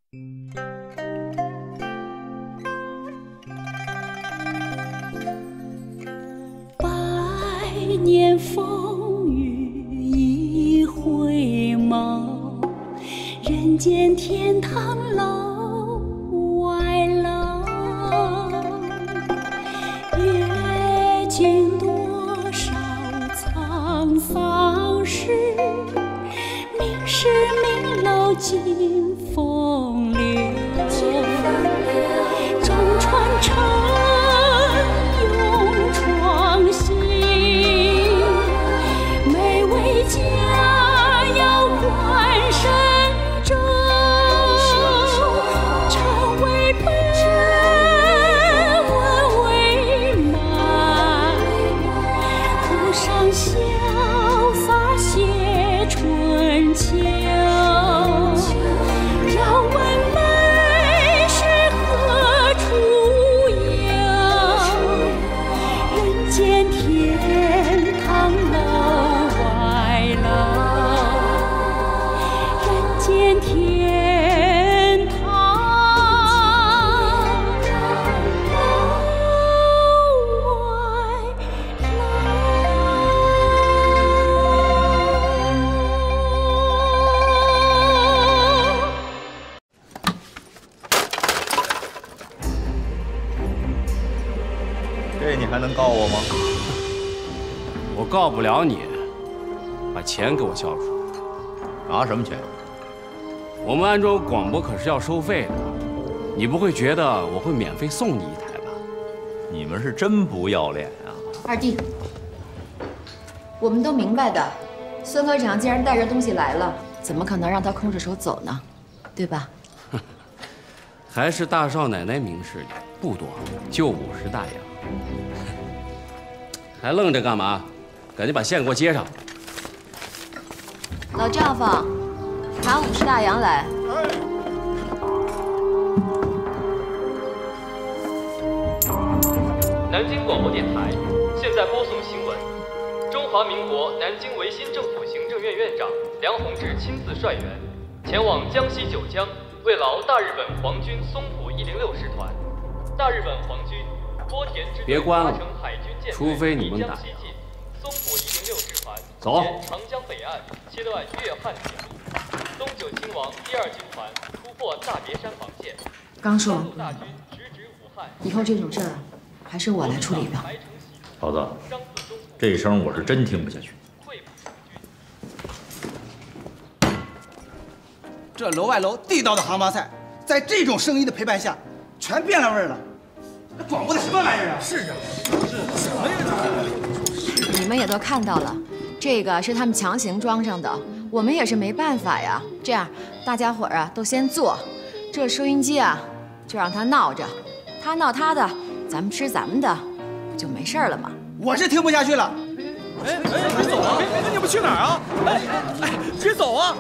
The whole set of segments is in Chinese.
百年风雨一回眸，人间天堂楼外楼。阅尽多少沧桑事，名师名楼尽风流。中传承，永创新，每位佳肴冠神州，成为本，文为满，湖上潇洒写春秋。让问美是何处有？人间天堂楼外楼，人间天堂楼外楼。 这你还能告我吗？ 我告不了你，把钱给我交出来。 拿什么钱？ 我们安州广播可是要收费的，你不会觉得我会免费送你一台吧？ 你们是真不要脸啊！ 二弟，我们都明白的。孙科长既然带着东西来了，怎么可能让他空着手走呢？对吧？ 还是大少奶奶明事理，不多，就50大洋。还愣着干嘛？赶紧把线给我接上。 老丈夫，拿50大洋来。 南京广播电台现在播送新闻：中华民国南京维新政府行政院院长梁鸿志亲自率员前往江西九江，慰劳大日本皇军松浦106师团。大日本皇军波田支队搭乘海军舰队离江西进，松浦106师团走， 沿长江北岸切断粤汉铁路。东九亲王第2军团突破大别山防线。 刚说完不用，以后这种事儿还是我来处理吧。 桃子，这声我是真听不下去。 这楼外楼地道的杭帮菜，在这种声音的陪伴下，全变了味儿了。这广播的什么玩意儿啊？是啊，是什么呀？ 你们也都看到了，这个是他们强行装上的，我们也是没办法呀。这样，大家伙儿啊都先坐，这收音机啊就让他闹着，他闹他的，咱们吃咱们的，不就没事了吗？ 我是听不下去了。 哎，别走啊！哎，你们去哪儿啊？哎，别走啊！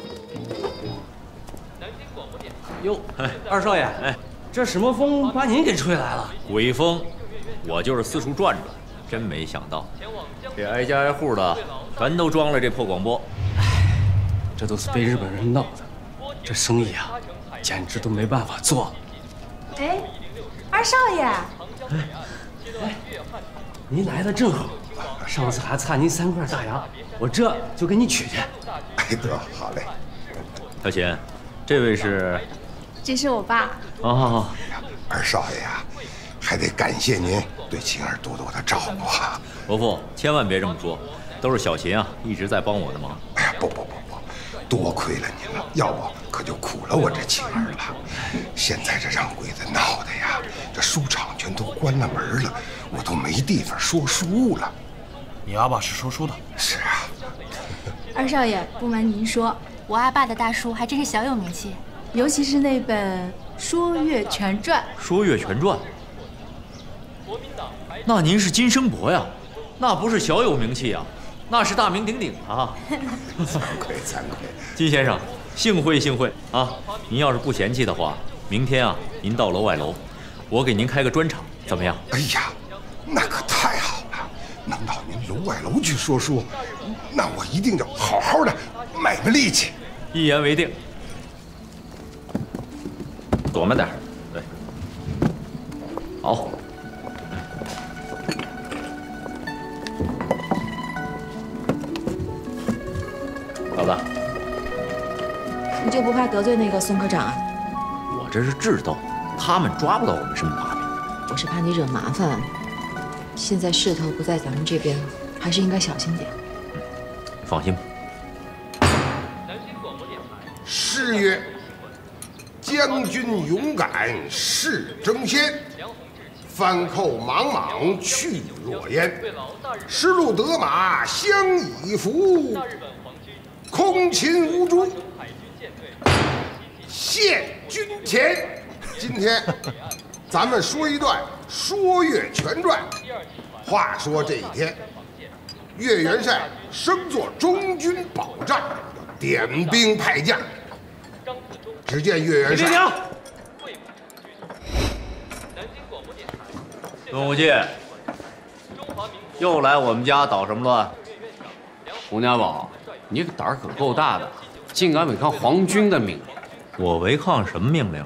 哟，二少爷，哎，这什么风把您给吹来了？ 鬼风，我就是四处转转，真没想到，这挨家挨户的全都装了这破广播。 哎，这都是被日本人闹的，这生意啊，简直都没办法做。 哎，二少爷， 哎，您来的正好，上次还差您3块大洋，我这就给你取去。 哎，得，好嘞。 小琴，这位是？ 这是我爸。 哦， 二少爷呀，还得感谢您对晴儿多多的照顾啊。 伯父，千万别这么说，都是小琴啊一直在帮我的忙。 哎呀，不，多亏了您了，要不可就苦了我这晴儿了。现在这让鬼子闹的呀，这书场全都关了门了，我都没地方说书了。 你阿爸是说书的？ 是啊。 二少爷，不瞒您说，我阿爸的大书还真是小有名气，尤其是那本《说岳全传》。 《说岳全传》，那您是金生伯呀？那不是小有名气啊，那是大名鼎鼎啊！ 惭愧。 金先生，幸会啊！您要是不嫌弃的话，明天啊，您到楼外楼，我给您开个专场，怎么样？ 哎呀，那可太好了！能到您楼外楼去说书，那我一定要好好的卖卖力气。 一言为定。 躲慢点。对，好。老子， 你就不怕得罪那个孙科长啊？ 我这是智斗，他们抓不到我们什么把柄。 我是怕你惹麻烦。现在势头不在咱们这边，还是应该小心点。 放心吧。 诗曰：“将军勇敢势争先，藩寇莽莽去若烟。失路得马相以服，空擒无诸献军前。”今天咱们说一段《说岳全传》。话说这一天，岳元帅升做中军保障，点兵派将。只见岳元帅， 孙无忌，又来我们家捣什么乱？ 洪家宝，你胆儿可够大的，竟敢违抗皇军的命令！ 我违抗什么命令了？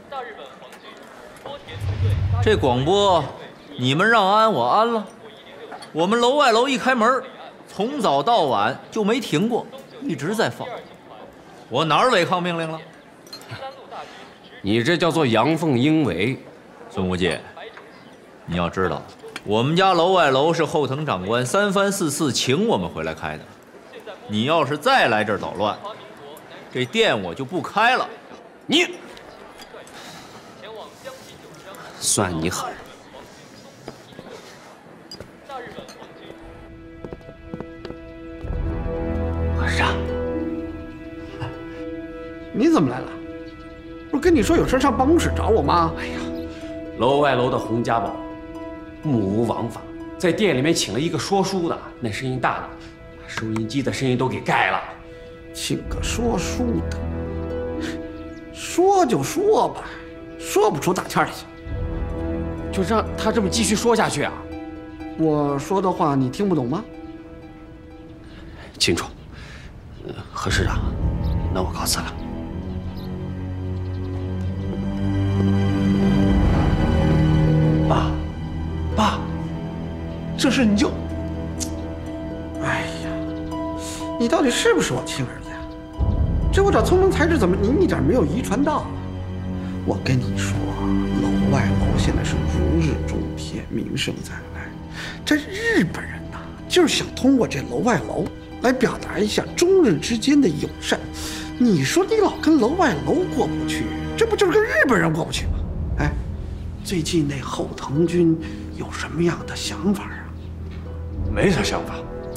这广播，你们让安我安了。我们楼外楼一开门，从早到晚就没停过，一直在放。我哪儿违抗命令了？ 你这叫做阳奉阴违。 孙无忌，你要知道，我们家楼外楼是后藤长官3番4次请我们回来开的。你要是再来这儿捣乱，这店我就不开了。 你，算你狠！ 和尚，你怎么来了？不是跟你说有事上办公室找我吗？哎呀， 楼外楼的洪家宝目无王法，在店里面请了一个说书的，那声音大的，把收音机的声音都给盖了。 请个说书的，说就说吧，说不出大天来去。 就让他这么继续说下去啊？ 我说的话你听不懂吗？ 清楚。何师长，那我告辞了。 爸，这事你就……哎呀，你到底是不是我亲儿子呀？这我找聪明才智，怎么你一点没有遗传到啊？我跟你说，楼外楼现在是如日中天，名声在外。这日本人呐，就是想通过这楼外楼来表达一下中日之间的友善。你说你老跟楼外楼过不去，这不就是跟日本人过不去吗？哎，最近那后藤军有什么样的想法啊？ 没啥想法。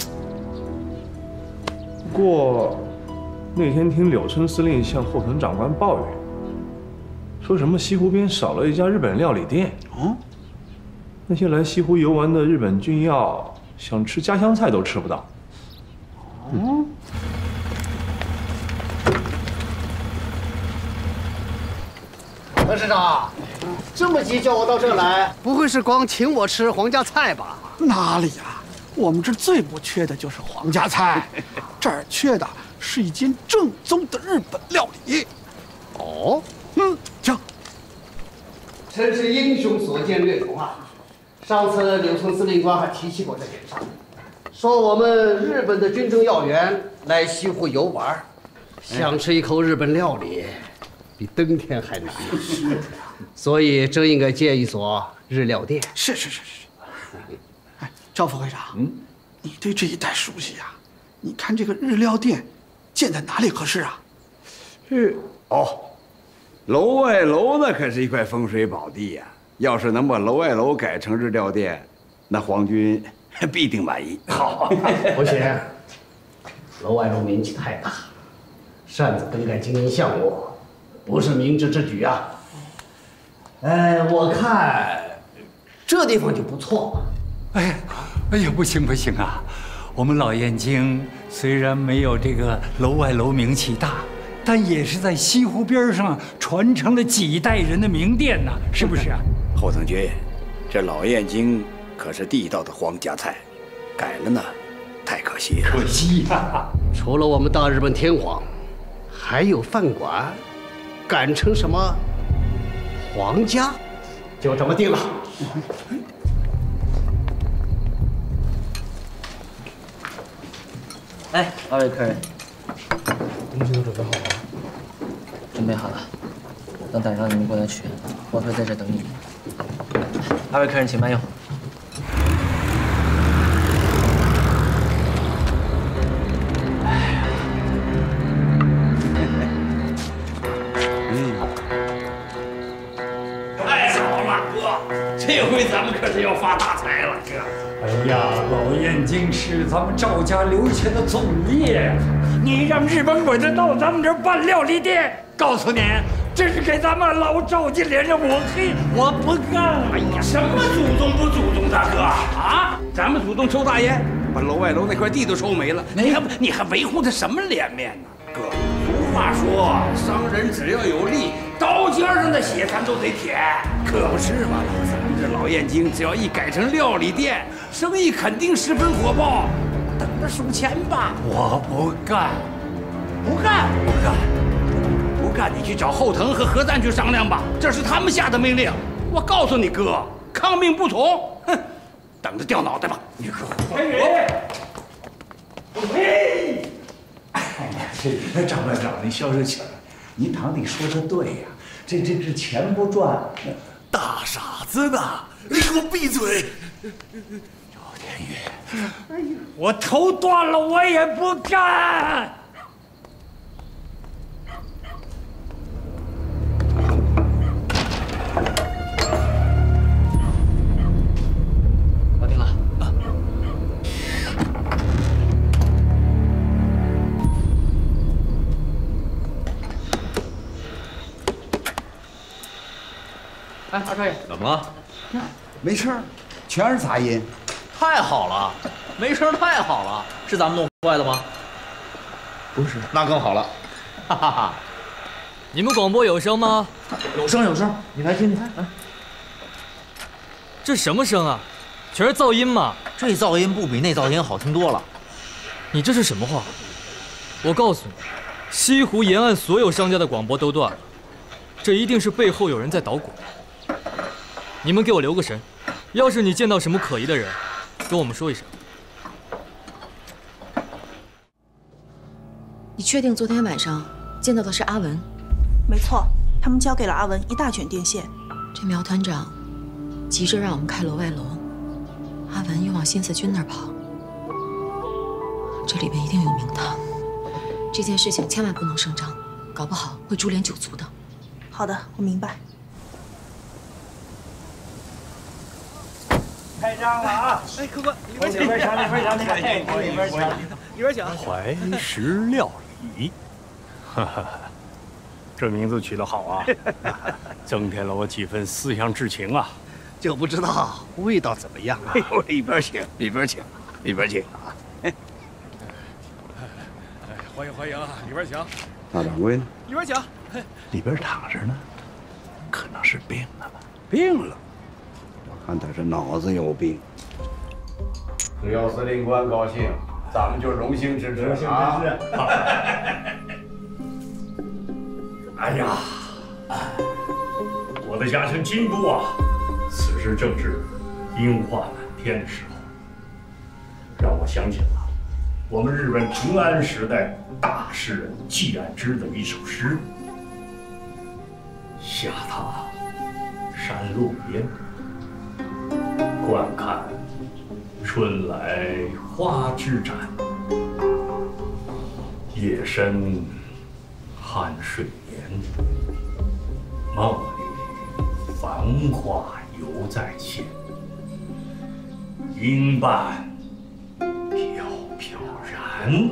不过那天听柳村司令向后藤长官抱怨，说什么西湖边少了一家日本料理店。哦，那些来西湖游玩的日本军要想吃家乡菜都吃不到。 哦。 何师长，这么急叫我到这儿来，不会是光请我吃皇家菜吧？ 哪里呀，我们这最不缺的就是皇家菜，这儿缺的是一间正宗的日本料理。 哦， 请。 真是英雄所见略同啊！上次柳村司令官还提起过这件事，说我们日本的军政要员来西湖游玩，想吃一口日本料理。比登天还难，所以真应该建一所日料店。 是。哎，赵副会长，你对这一带熟悉呀？你看这个日料店建在哪里合适啊？ 楼外楼那可是一块风水宝地呀！要是能把楼外楼改成日料店，那皇军必定满意。 好，不行，楼外楼名气太大，擅自更改经营项目。不是明智之举啊！我看这地方就不错。 哎呀，不行啊！我们老燕京虽然没有这个楼外楼名气大，但也是在西湖边上传承了几代人的名店呐，是不是啊？ 后藤君，这老燕京可是地道的皇家菜，改了呢，太可惜了。 可惜呀！ 除了我们大日本天皇，还有饭馆。改成什么皇家，就这么定了。 哎，二位客人， 东西都准备好了？ 准备好了，等赶上你们过来取，我会在这等你们。二位客人请慢用。 太好了，哥，这回咱们可是要发大财了，哥。哎呀，老燕京是咱们赵家留下的祖业，你让日本鬼子到咱们这儿办料理店，告诉你，这是给咱们老赵家脸上抹黑，我不干！哎呀，什么祖宗不祖宗，大哥啊！咱们祖宗周大爷把楼外楼那块地都收没了，你还维护他什么脸面呢？哥，俗话说，商人只要有利，刀尖上的血咱都得舔，可不是嘛？咱们这老燕京只要一改成料理店，生意肯定十分火爆，等着数钱吧！我不干，不干，不干，不干！你去找后藤和何赞去商量吧，这是他们下的命令。我告诉你哥，抗命不从，哼，等着掉脑袋吧！你可嘿，哎呀，这张班长，您消消气儿，您堂弟说的对呀，这钱不赚，大傻子呢！你给我闭嘴！赵天宇， 我头断了，我也不干。 搞定了。 哎，二少爷，怎么了？ 没事儿，全是杂音。 太好了，没声太好了，是咱们弄坏的吗？不是，那更好了，哈哈哈。 你们广播有声吗？ 有声有声，你来听听。哎， 这什么声啊？全是噪音嘛？ 这噪音不比那噪音好听多了。 你这是什么话？我告诉你，西湖沿岸所有商家的广播都断了，这一定是背后有人在捣鼓。你们给我留个神，要是你见到什么可疑的人，跟我们说一声。 你确定昨天晚上见到的是阿文？ 没错，他们交给了阿文一大卷电线。 这苗团长急着让我们开楼外楼，阿文又往新四军那儿跑，这里边一定有名堂。这件事情千万不能声张，搞不好会株连九族的。 好的，我明白。 开张了啊！ 哎，客官， 里边请，里边请，里边请， 里边请。 怀石料理，哈哈，这名字取得好啊，增添了我几分思乡之情啊。 就不知道味道怎么样啊？ 哎呦，里边请，里边请，里边请啊！ 欢迎欢迎啊，里边请。 大掌柜呢？ 里边请。 里边躺着呢，可能是病了吧？ 病了。看他是脑子有病。 只要司令官高兴，咱们就荣幸支持啊！ 哎呀，我的家乡京都啊，此时正是樱花满天的时候，让我想起了我们日本平安时代大诗人季安之的一首诗：下榻山路边，观看春来花枝展，夜深酣睡眠，梦里繁华犹在前，应伴飘飘然。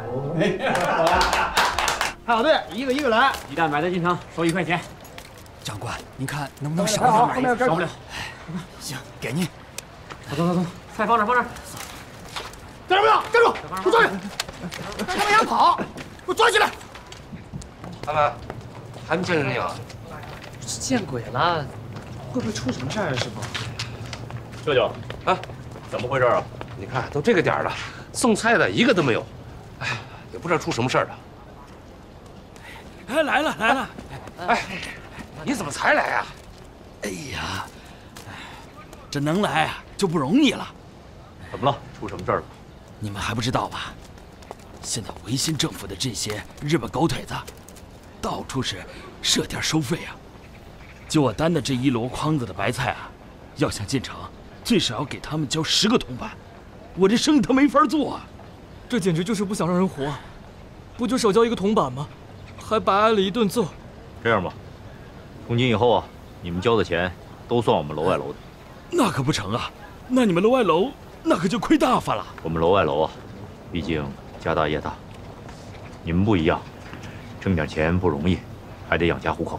排好队，一个一个来。 鸡蛋买的进场，收1块钱。 长官，您看能不能少点买一点？ 少不了。 行，给您。 走，菜放这，放这。 站住！站住！给我抓住！他们想跑，给我抓起来！ 阿满，还没见着你啊？见鬼了！ 会不会出什么事儿啊，师傅？ 舅舅，啊，怎么回事啊？你看都这个点了，送菜的一个都没有，哎，也不知道出什么事儿了。 哎，来了！哎， 你怎么才来啊？ 哎呀，这能来啊就不容易了。 怎么了？出什么事儿了？ 你们还不知道吧？现在维新政府的这些日本狗腿子，到处是设点收费啊。就我担的这1箩筐子的白菜啊，要想进城，最少要给他们交10个铜板。我这生意他没法做啊。 这简直就是不想让人活。不就少交1个铜板吗？还白挨了一顿揍。 这样吧，从今以后啊，你们交的钱都算我们楼外楼的。 那可不成啊！那你们楼外楼那可就亏大发了。 我们楼外楼啊，毕竟家大业大，你们不一样，挣点钱不容易，还得养家糊口。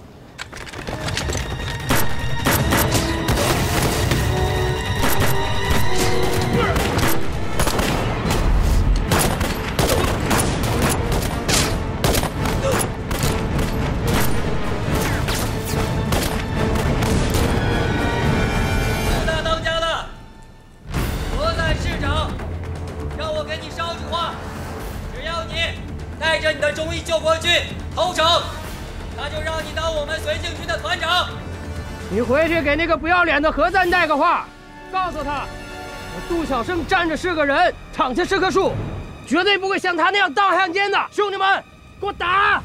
带着你的忠义救国军投诚，那就让你当我们绥靖军的团长。 你回去给那个不要脸的何赞带个话，告诉他，我杜小生站着是个人，躺下是棵树，绝对不会像他那样荡汉奸的。兄弟们，给我打！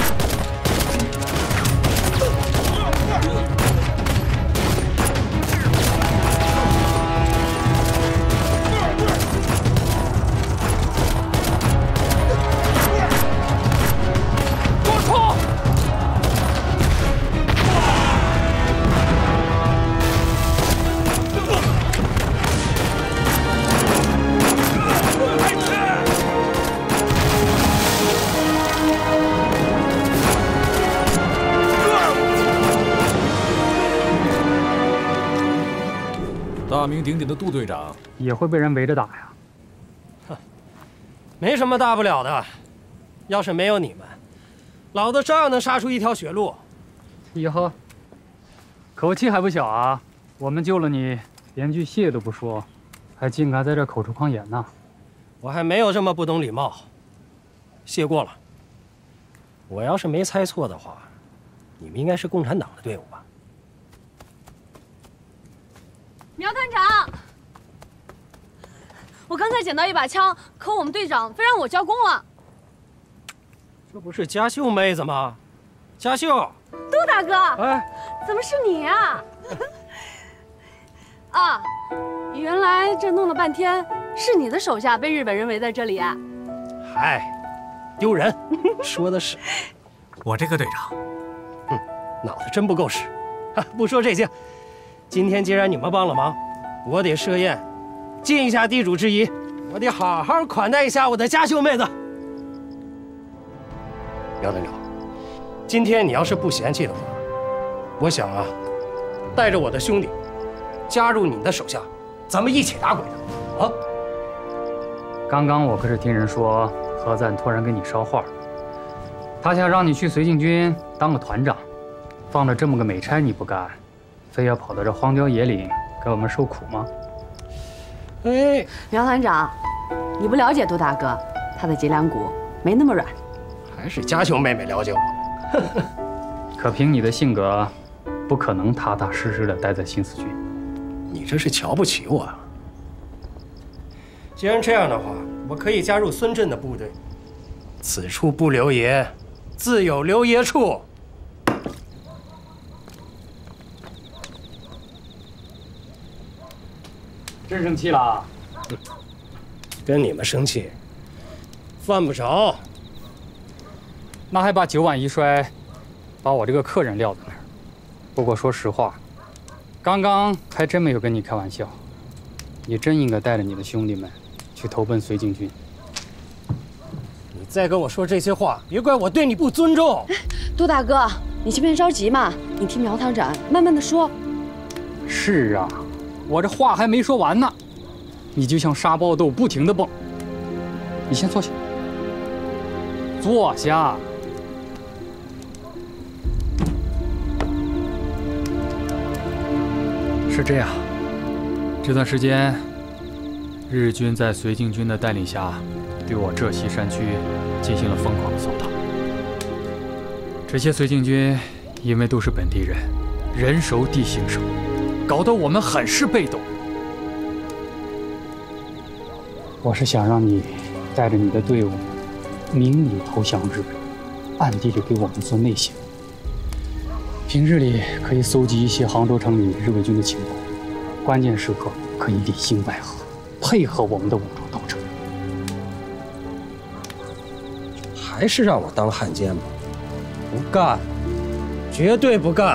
大名鼎鼎的杜队长也会被人围着打呀。 哼，没什么大不了的。要是没有你们，老子照样能杀出一条血路。 哟呵，口气还不小啊！我们救了你，连句谢都不说，还竟敢在这口出狂言呢。 我还没有这么不懂礼貌。谢过了。我要是没猜错的话，你们应该是共产党的队伍吧？ 苗团长，我刚才捡到一把枪，可我们队长非让我交功了。 这不是嘉秀妹子吗？嘉秀， 杜大哥， 哎， 怎么是你啊？啊，原来这弄了半天是你的手下被日本人围在这里啊？ 嗨，丢人！说的是， 我这个队长， 脑子真不够使。不说这些。今天既然你们帮了忙，我得设宴，尽一下地主之谊，我得好好款待一下我的嘉秀妹子。苗团长，今天你要是不嫌弃的话，我想啊，带着我的兄弟加入你的手下，咱们一起打鬼子啊！ 刚刚我可是听人说何赞突然给你捎话，他想让你去绥靖军当个团长，放了这么个美差你不干。非要跑到这荒郊野岭给我们受苦吗？ 哎，苗团长，你不了解杜大哥，他的脊梁骨没那么软。 还是嘉秀妹妹了解我。 可凭你的性格，不可能踏踏实实的待在新四军。 你这是瞧不起我啊？既然这样的话，我可以加入孙震的部队。此处不留爷，自有留爷处。 真生气了？ 跟你们生气，犯不着。 那还把酒碗一摔，把我这个客人撂在那儿。不过说实话，刚刚还真没有跟你开玩笑。你真应该带着你的兄弟们去投奔绥靖军。 你再跟我说这些话，别怪我对你不尊重。 杜大哥，你先别着急嘛，你听苗团长慢慢的说。 是啊。我这话还没说完呢，你就像沙包豆不停地蹦。你先坐下，坐下。是这样，这段时间，日军在绥靖军的带领下，对我浙西山区进行了疯狂的扫荡。这些绥靖军因为都是本地人， 人熟地形熟，搞得我们很是被动。 我是想让你带着你的队伍，明里投降日本，暗地里给我们做内线。平日里可以搜集一些杭州城里日伪军的情报，关键时刻可以里应外合，配合我们的武装斗争。 还是让我当汉奸吧？不干，绝对不干！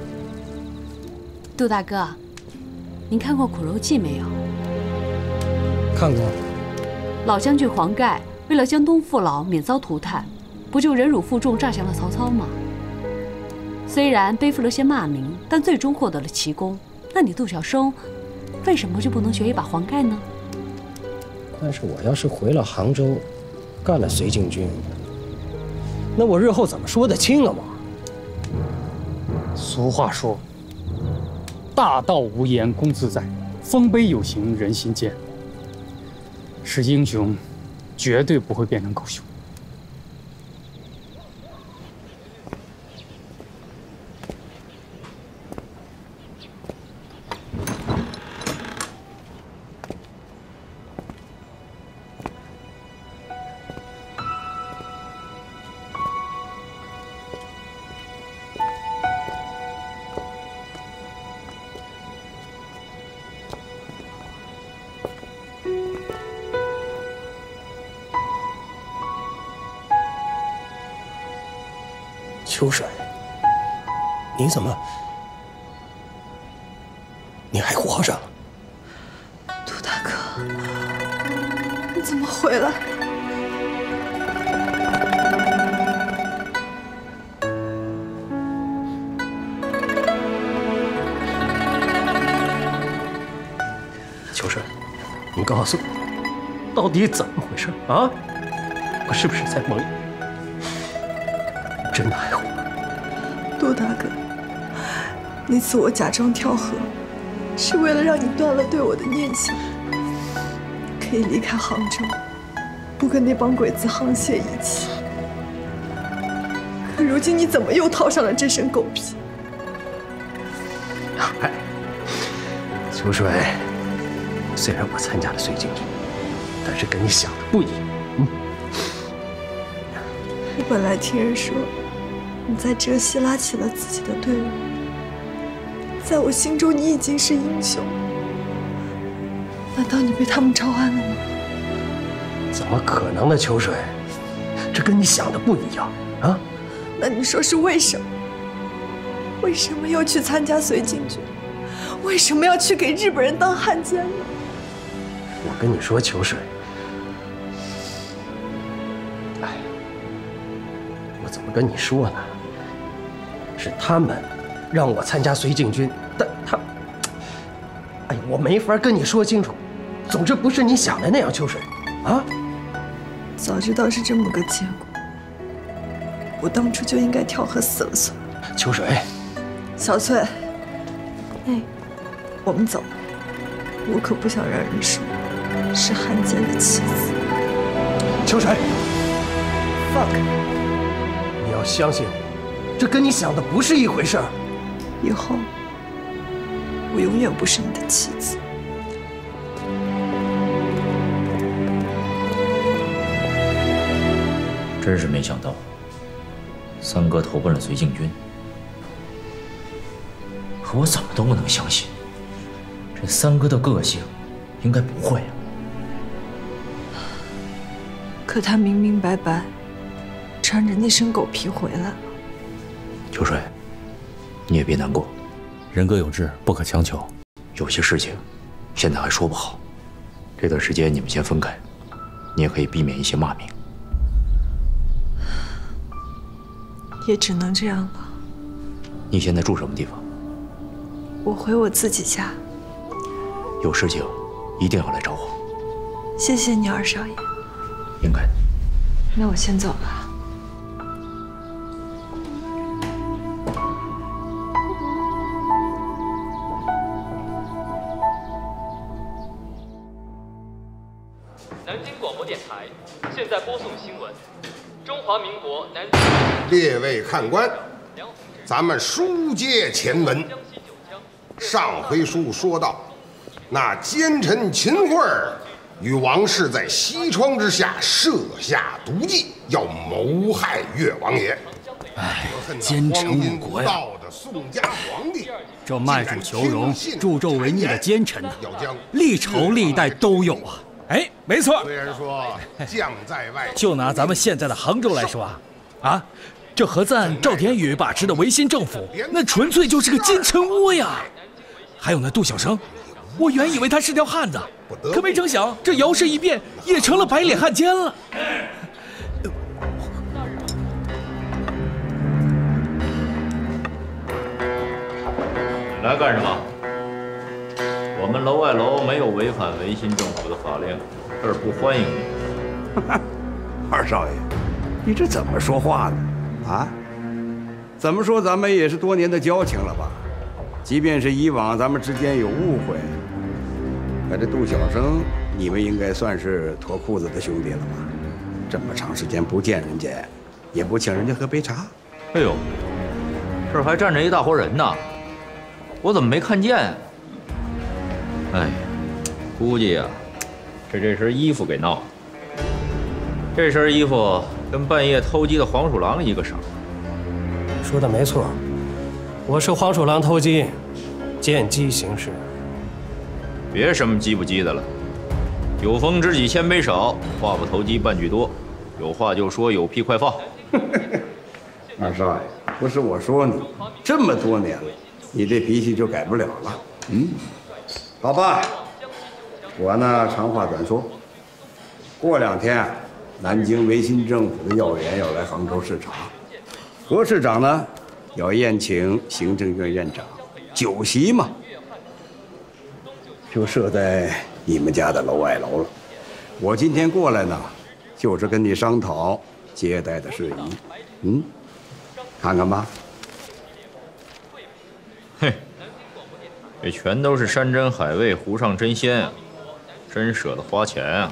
杜大哥，您看过《苦肉计》没有？ 看过。 老将军黄盖为了江东父老免遭涂炭，不就忍辱负重诈降了曹操吗？虽然背负了些骂名，但最终获得了奇功。那你杜小生，为什么就不能学一把黄盖呢？ 但是我要是回了杭州，干了绥靖军，那我日后怎么说得清啊？我俗话说：“大道无言功自在，丰碑有形人心间。”是英雄，绝对不会变成狗熊。 秋水，你怎么？你还活着？ 杜大哥，你怎么回来？ 秋水，你告诉我，到底怎么回事啊？我是不是在梦里？真的还活？ 杜大哥，那次我假装跳河，是为了让你断了对我的念想，可以离开杭州，不跟那帮鬼子沆瀣一气。可如今你怎么又套上了这身狗皮？ 哎，秋水，虽然我参加了绥靖军，但是跟你想的不一样。 我本来听人说，你在浙西拉起了自己的队伍，在我心中你已经是英雄。难道你被他们招安了吗？ 怎么可能呢，秋水？这跟你想的不一样啊！ 那你说是为什么？为什么又去参加绥靖军？为什么要去给日本人当汉奸呢？ 我跟你说，秋水，哎，我怎么跟你说呢？是他们让我参加绥靖军，但他，哎，我没法跟你说清楚。总之不是你想的那样，秋水，啊！ 早知道是这么个结果，我当初就应该跳河死了算了。 秋水， 小翠，哎，我们走。我可不想让人说是汉奸的妻子。 秋水，放开！你要相信我，这跟你想的不是一回事儿。 以后，我永远不是你的妻子。 真是没想到，三哥投奔了绥靖军，可我怎么都不能相信，这三哥的个性应该不会啊。 可他明明白白穿着那身狗皮回来了。 秋水，你也别难过， 人各有志，不可强求。 有些事情现在还说不好，这段时间你们先分开，你也可以避免一些骂名。 也只能这样了。 你现在住什么地方？ 我回我自己家。 有事情一定要来找我。 谢谢你，二少爷。 应该的。 那我先走了。 南京广播电台现在播送新闻：中华民国南京。 列位看官， 咱们书接前文。上回书说到，那奸臣秦桧儿与王氏在西窗之下设下毒计，要谋害越王爷。 哎，奸臣误国呀！这卖主求荣、助纣为虐的奸臣呢，历朝历代都有啊。 哎，没错。 虽然说将在外， 就拿咱们现在的杭州来说啊，这何赞、赵典宇把持的维新政府，那纯粹就是个奸臣窝呀。还有那杜小生，我原以为他是条汉子，可没成想这摇身一变也成了白脸汉奸了。 你来干什么？我们楼外楼没有违反维新政府的法令，这儿不欢迎你。 二少爷，你这怎么说话呢？啊？怎么说咱们也是多年的交情了吧？即便是以往咱们之间有误会，可这杜小生，你们应该算是脱裤子的兄弟了吧？这么长时间不见人家，也不请人家喝杯茶。 哎呦，这儿还站着一大伙人呢，我怎么没看见啊？哎，估计呀，这身衣服给闹的。这身衣服跟半夜偷鸡的黄鼠狼一个色。 说的没错，我是黄鼠狼偷鸡，见机行事。 别什么鸡不鸡的了，有风知己千杯少，话不投机半句多，有话就说，有屁快放。 二少爷，不是我说你，这么多年了，你这脾气就改不了了。好吧，我呢长话短说，过2天南京维新政府的要员要来杭州视察，何市长呢要宴请行政院院长，酒席嘛，就设在你们家的楼外楼了。我今天过来呢，就是跟你商讨接待的事宜。看看吧。 嘿，这全都是山珍海味、湖上真鲜啊，真舍得花钱啊！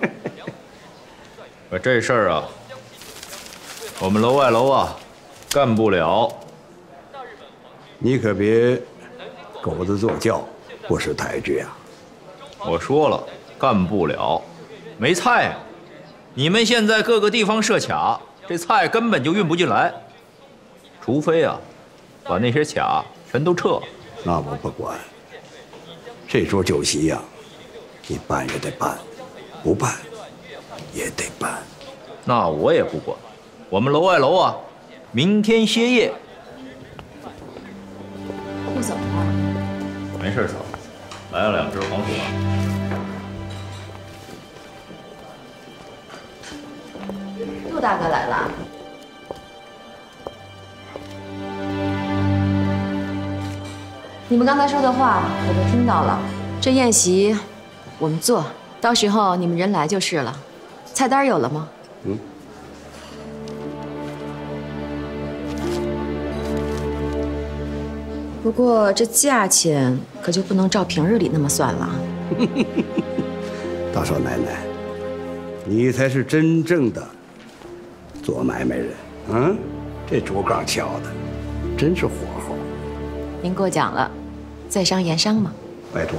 可这事儿啊，我们楼外楼啊，干不了。 你可别狗子坐轿，不识抬举啊！ 我说了，干不了，没菜啊！你们现在各个地方设卡，这菜根本就运不进来。除非啊，把那些卡全都撤。 那我不管。这桌酒席呀，你办也得办，不办也得办。 那我也不管。我们楼外楼啊，明天歇业。 不走啊？ 没事走。来了2只黄鼠狼。 杜大哥来了。你们刚才说的话我都听到了。这宴席我们做，到时候你们人来就是了。菜单有了吗？不过这价钱可就不能照平日里那么算了。 大少奶奶，你才是真正的做买卖人。这竹杠敲的真是火候。 您过奖了，在商言商嘛。 拜托。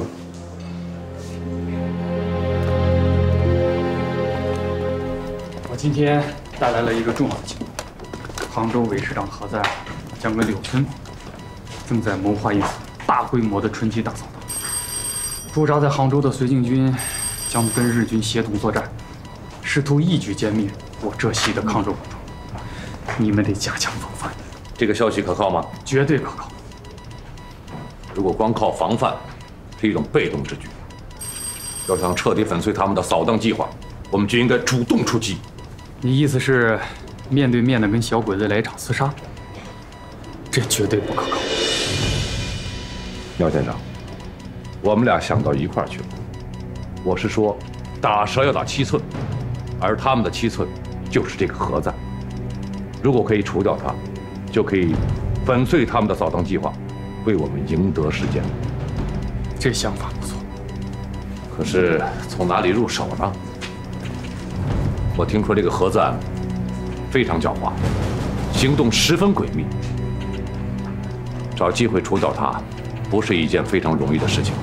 我今天带来了一个重要的情报：杭州韦市长何在将跟柳村正在谋划一次大规模的春季大扫荡。驻扎在杭州的绥靖军将跟日军协同作战，试图一举歼灭我浙西的抗日武装。你们得加强防范。 这个消息可靠吗？ 绝对可靠。 如果光靠防范，是一种被动之举。要想彻底粉碎他们的扫荡计划，我们就应该主动出击。 你意思是面对面的跟小鬼子来一场厮杀？这绝对不可靠。 廖县长，我们俩想到一块儿去了。我是说，打蛇要打7寸，而他们的7寸就是这个何在。如果可以除掉他，就可以粉碎他们的扫荡计划，为我们赢得时间。 这想法不错。 可是从哪里入手呢？我听说这个何赞非常狡猾，行动十分诡秘。 找机会除掉他，不是一件非常容易的事情。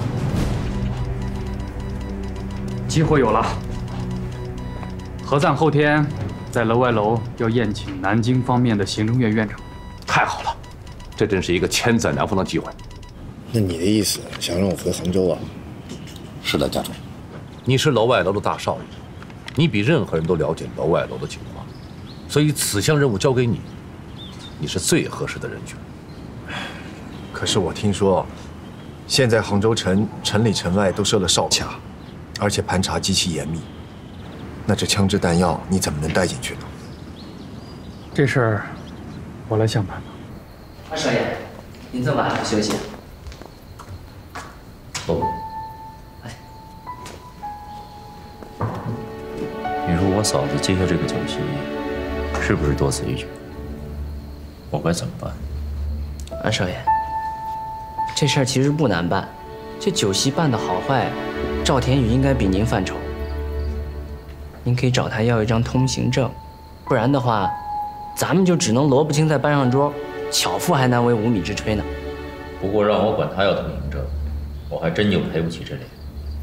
机会有了，何赞后天在楼外楼要宴请南京方面的行政院院长。 太好了，这真是一个千载难逢的机会。 那你的意思想让我回杭州啊？ 是的，家长，你是楼外楼的大少爷，你比任何人都了解楼外楼的情况，所以此项任务交给你，你是最合适的人选。 可是我听说，现在杭州城城里城外都设了哨卡，而且盘查极其严密。那这枪支弹药你怎么能带进去呢？ 这事儿我来想办法。 二少爷，您这么晚还不休息？ 不。你说我嫂子接下这个酒席，是不是多此一举？我该怎么办？ 二少爷，这事儿其实不难办，这酒席办的好坏，赵田雨应该比您犯愁。您可以找他要一张通行证，不然的话，咱们就只能萝卜青菜搬上桌，巧妇还难为无米之炊呢。 不过让我管他要通行证，我还真就赔不起这脸。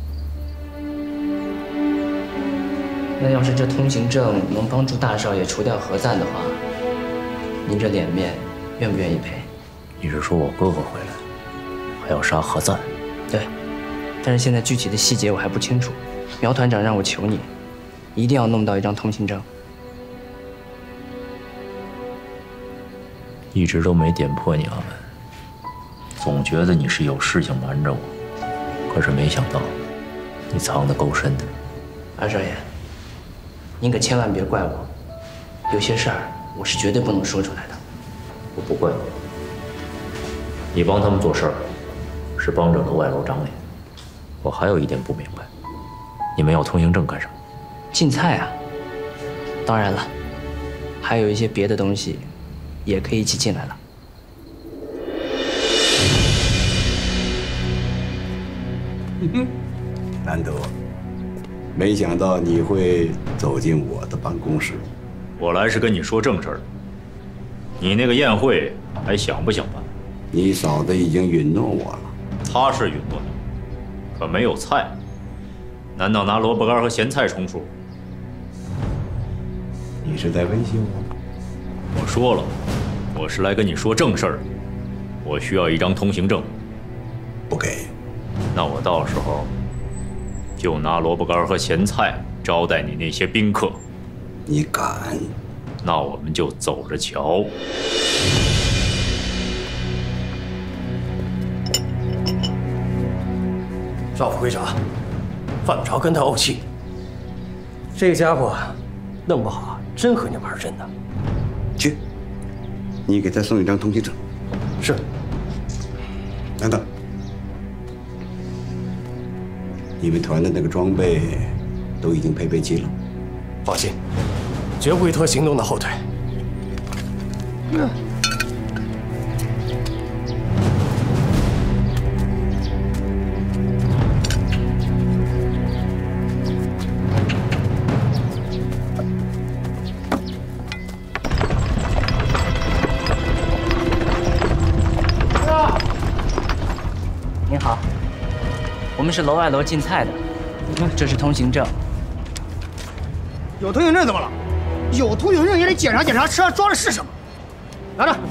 那要是这通行证能帮助大少爷除掉何赞的话，您这脸面愿不愿意赔？ 你是说我哥哥回来还要杀何赞？ 对，但是现在具体的细节我还不清楚。苗团长让我求你，一定要弄到一张通行证。 一直都没点破你阿门，总觉得你是有事情瞒着我，可是没想到你藏得够深的。 二少爷，您可千万别怪我，有些事儿我是绝对不能说出来的。 我不怪你，你帮他们做事儿，是帮着楼外楼长脸。我还有一点不明白，你们要通行证干什么？ 进菜啊。当然了，还有一些别的东西，也可以一起进来了。 难得，没想到你会走进我的办公室。 我来是跟你说正事儿。你那个宴会还想不想办？ 你嫂子已经允诺我了。 她是允诺的，可没有菜。难道拿萝卜干和咸菜充数？ 你是在威胁我？ 我说了，我是来跟你说正事儿。我需要一张通行证。 不给。 那我到时候就拿萝卜干和咸菜招待你那些宾客。 你敢？ 那我们就走着瞧。 赵副会长，犯不着跟他怄气。这个家伙弄不好真和你玩真的。 去，你给他送一张通行证。 是。 等等，你们团的那个装备都已经配备齐了。 放心，绝不会拖行动的后腿。 您好，我们是楼外楼进菜的，这是通行证。 有通行证怎么了？有通行证也得检查检查车上装的是什么。拿着，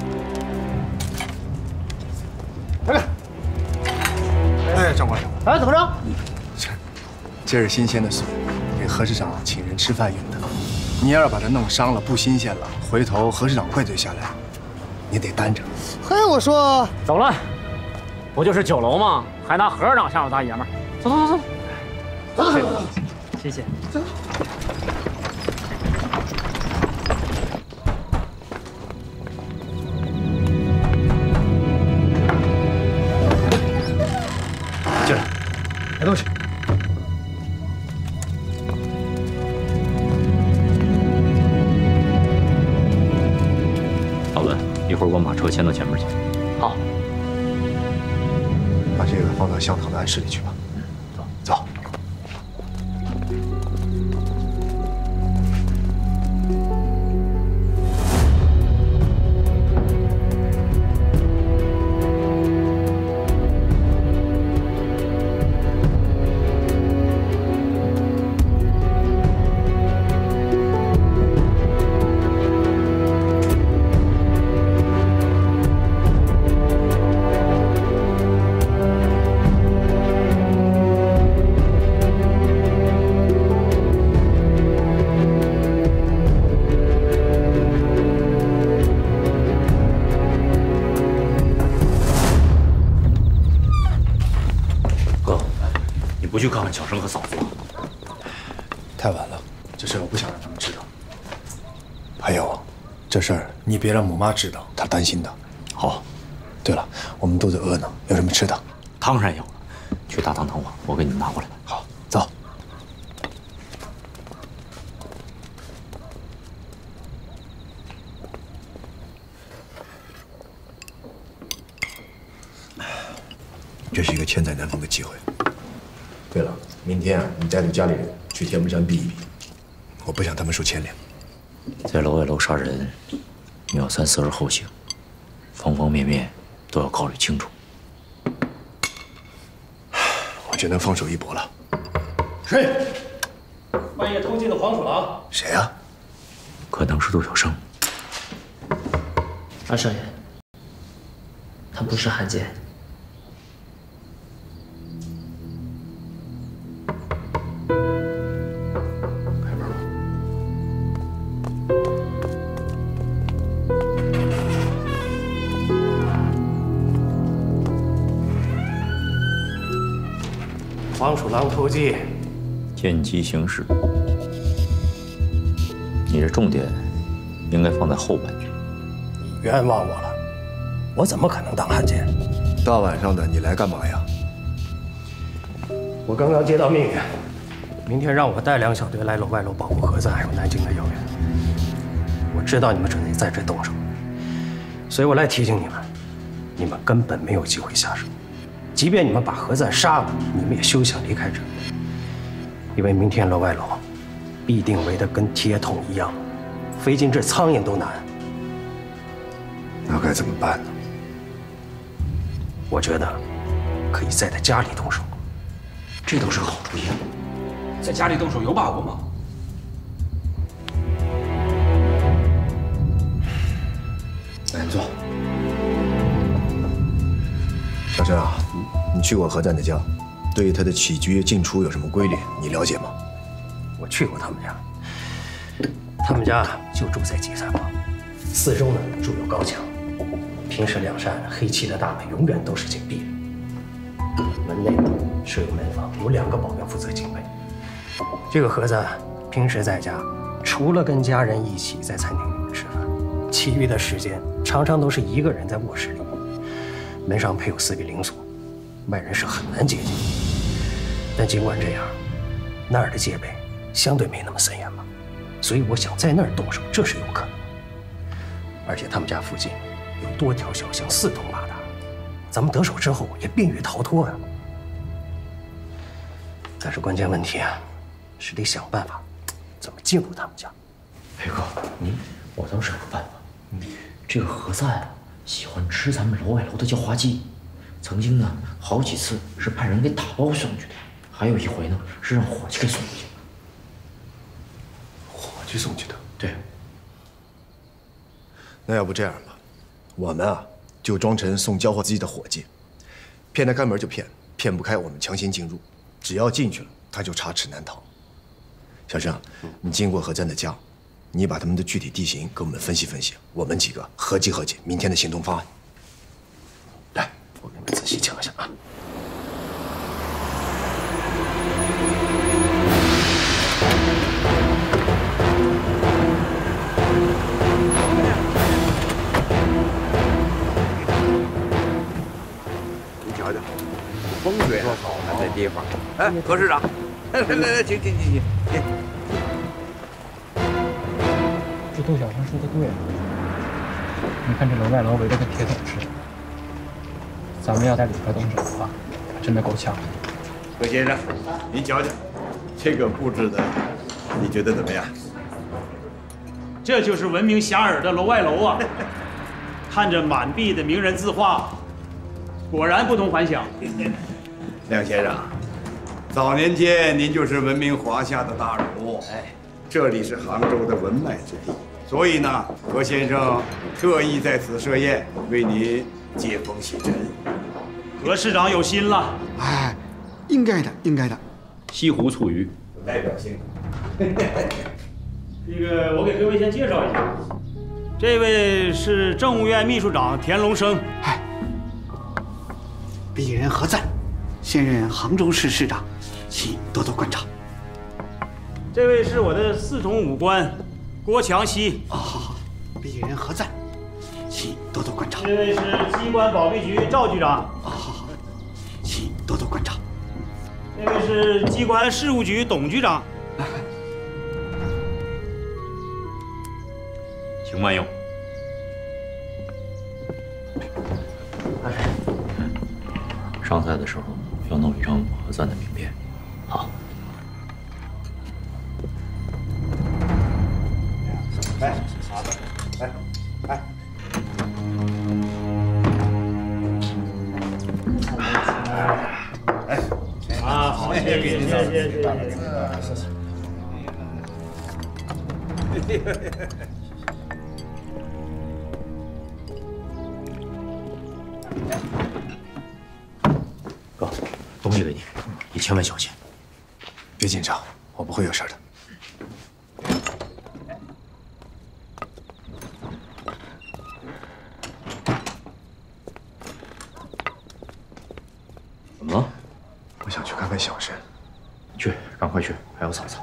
来来。 哎，长官， 哎，怎么着？ 这是新鲜的笋，给何市长请人吃饭用的。你要是把它弄伤了，不新鲜了，回头何市长怪罪下来，你得担着。 嘿，我说走了，不就是酒楼吗？还拿何市长吓唬大爷们儿？走走走走， 走走走， 谢谢。 走。 进来，拿东西。 好了，一会儿我们把车牵到前面去。 好。 把这个放到香堂的安室里去吧。走，走。 不去看看小生和嫂子吗？ 太晚了，这事我不想让他们知道。还有，这事儿你别让母妈知道，她担心的。 好。 对了，我们肚子饿呢，有什么吃的？ 当然有了，去大堂等我，我给你们拿过来。 好，走。这是一个千载难逢的机会。对了，明天你带着家里人去天目山避一避，我不想他们受牵连。 在楼外楼杀人，你要三思而后行，方方面面都要考虑清楚。 我只能放手一搏了。 谁？半夜偷进了黄鼠狼？ 谁呀？ 可能是杜小生。 二少爷，他不是汉奸。 黄鼠狼偷鸡， 见机行事。你这重点应该放在后半句。 你冤枉我了，我怎么可能当汉奸？ 大晚上的你来干嘛呀？ 我刚刚接到命令，明天让我带2小队来楼外楼保护何赞还有南京的要员。我知道你们准备在这动手，所以我来提醒你们，你们根本没有机会下手。即便你们把何赞杀了，你们也休想离开这里，因为明天楼外楼必定围得跟铁桶一样，飞进这苍蝇都难。 那该怎么办呢？ 我觉得可以在他家里动手， 这倒是个好主意。在家里动手有把握吗？ 来，坐。小陈啊，你去过何赞的家，对于他的起居进出有什么规律，你了解吗？ 我去过他们家，他们家就住在几三房，四周呢筑有高墙，平时2扇黑漆的大门永远都是紧闭的。门内设有门房，有2个保镖负责警卫。这个何赞平时在家，除了跟家人一起在餐厅里面吃饭，其余的时间常常都是一个人在卧室里。门上配有4个铃锁，外人是很难接近。但尽管这样，那儿的戒备相对没那么森严吧，所以我想在那儿动手，这是有可能的。而且他们家附近有多条小巷，四通八达，咱们得手之后也便于逃脱呀。但是关键问题啊，是得想办法怎么进入他们家。 裴哥，我倒是有个办法。这个何赞啊，喜欢吃咱们楼外楼的叫花鸡，曾经呢好几次是派人给打包送去的，还有一回呢是让伙计给送去的。 伙计送去的？ 对。 那要不这样吧，我们啊就装成送交货机的伙计，骗他开门就骗，骗不开我们强行进入，只要进去了他就插齿难逃。小生，你经过何赞的家，你把他们的具体地形给我们分析分析，我们几个合计合计明天的行动方案。来，我给你们仔细讲一下啊。 你瞧瞧，风水说好呢，这地方。哎，何市长，来，请。 这杜小生说的对啊，你看这楼外楼围得跟铁桶似的，咱们要在里边动手的话，真的够呛。 何先生，您瞧瞧，这个布置的，你觉得怎么样？ 这就是闻名遐迩的楼外楼啊！看着满壁的名人字画，果然不同凡响。 梁先生，早年间您就是闻名华夏的大儒，这里是杭州的文脉之地，所以呢，何先生特意在此设宴，为您接风洗尘。 何市长有心了， 哎，应该的，应该的。 西湖醋鱼， 有代表性。 这个我给各位先介绍一下，这位是政务院秘书长田龙生。 鄙人何赞，现任杭州市市长， 请多多观察。 这位是我的4统武官郭强西。 好，鄙人何赞，请多多观察。 这位是机关保密局赵局长。 好，请多多观察。 这位是机关事务局董局长。 请慢用。上菜的时候要弄一张何赞的名片。好。 哎，哎。 啊，好，谢谢。 哥，东西给你，你千万小心。 别紧张，我不会有事的。 怎么了？ 我想去看看小申。 去，赶快去，还有嫂子。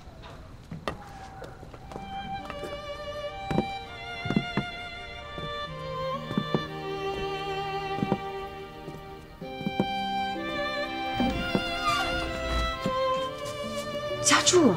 家柱，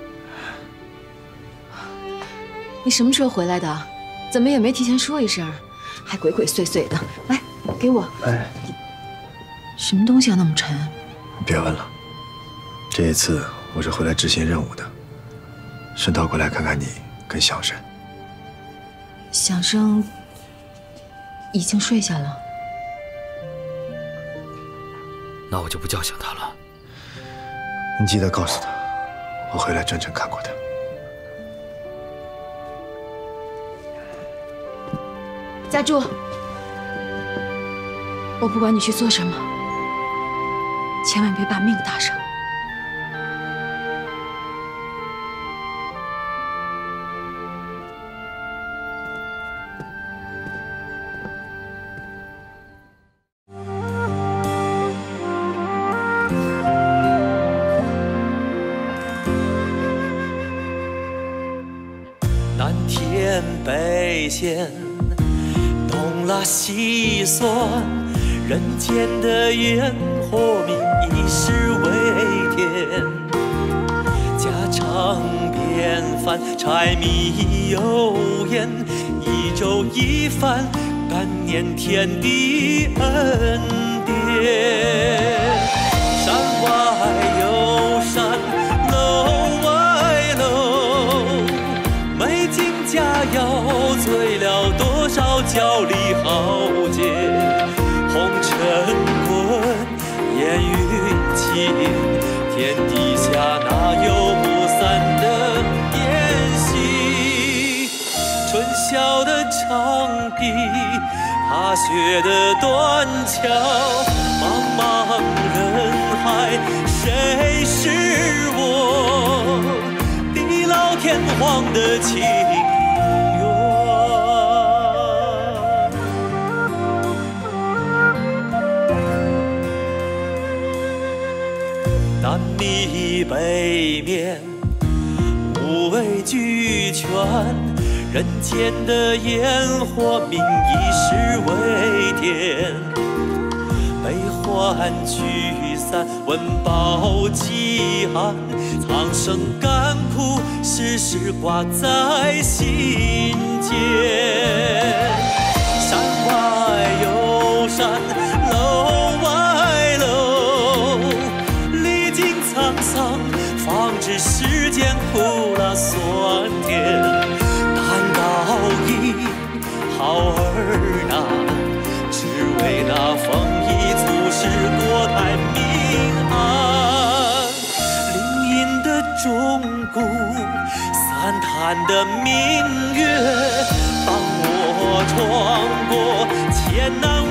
你什么时候回来的？怎么也没提前说一声，还鬼鬼祟祟的。来，给我。 哎， 什么东西啊，那么沉？ 别问了，这一次我是回来执行任务的，顺道过来看看你跟小申。 小生已经睡下了。 那我就不叫醒他了。 你记得告诉他，我回来专程看过他。 家柱，我不管你去做什么，千万别把命搭上。 南天北线，东拉西算，人间的烟火明一时为天。家常便饭，柴米油盐，一粥一饭，感念天地恩典。山外有山，楼外楼，美景佳肴醉了多少角力豪杰。红尘滚，烟云起，天底下哪有不散的宴席？春宵的长堤，踏雪的断桥，茫茫人海，谁是我地老天荒的情缘？南米北面，无畏俱全，人间的烟火明一时为天。悲欢聚散，温饱饥寒，苍生甘苦，时时挂在心间。山外有山，楼外楼，历经沧桑，方知世间苦辣酸甜。单刀一好儿难，只为那丰衣足食，国泰民安。林荫的钟鼓，散探的明月，帮我闯过艰难